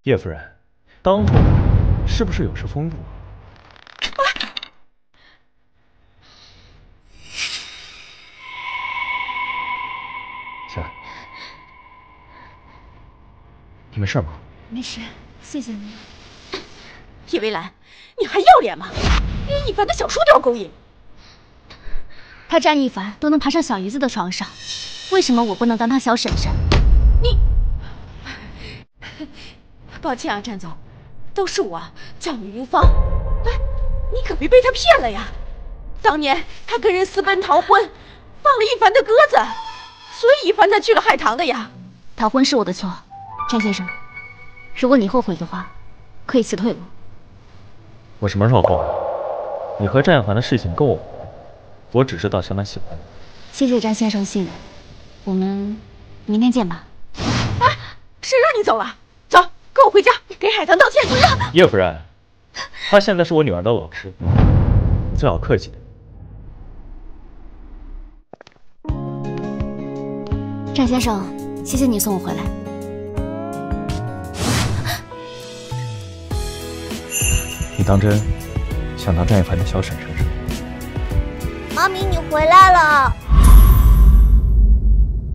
叶夫人，当众是不是有失风度？行，你没事吗？ 没事，谢谢你。 叶薇兰，你还要脸吗？连一凡的小叔都要勾引。 他战一凡都能爬上小姨子的床上，为什么我不能当他小婶婶？ 你，抱歉啊，战总，都是我教你无方。哎，你可别被他骗了呀！当年他跟人私奔逃婚，放了一凡的鸽子，所以一凡才去了海棠的呀。 逃婚是我的错，战先生，如果你后悔的话，可以辞退我。 我什么时候后悔？你和战凡的事情够我，我只知道相当喜欢你。 谢谢战先生信任，我们明天见吧。 哎，谁让你走了？走，跟我回家，给海棠道歉。 叶夫人，她现在是我女儿的老师，最好客气点。 战先生，谢谢你送我回来。 你当真想当战一凡的小婶婶是吗？ 妈咪，你回来了。